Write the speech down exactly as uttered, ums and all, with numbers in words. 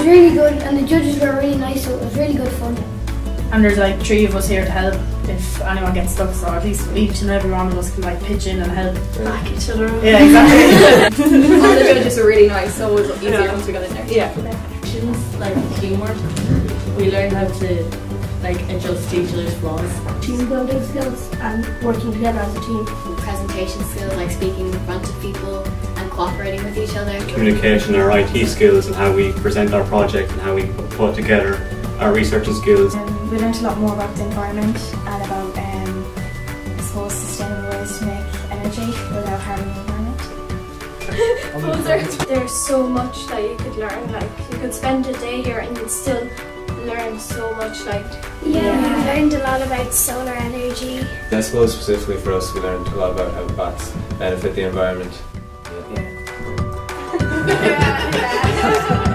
really good, and the judges were really nice, so it was really good fun. And there's like three of us here to help if anyone gets stuck, so at least each and every one of us can like pitch in and help back each other up. Yeah, exactly. All the judges were really nice, so it was easier yeah. once we got in there. Yeah. Like teamwork, we learned how to like adjust to each other's flaws. Team building skills and working together as a team. Presentation skills, like speaking in front of people and cooperating with each other. Communication, our I T skills and how we present our project and how we put together our researching skills. Um, we learned a lot more about the environment and about, um, I suppose, sustainable ways to make energy without harming the environment. There's so much that you could learn, like you could spend a day here and you'd still learn so much. Like yeah, yeah. we learned a lot about solar energy. I suppose specifically for us we learned a lot about how bats benefit the environment. Yeah. yeah, yeah.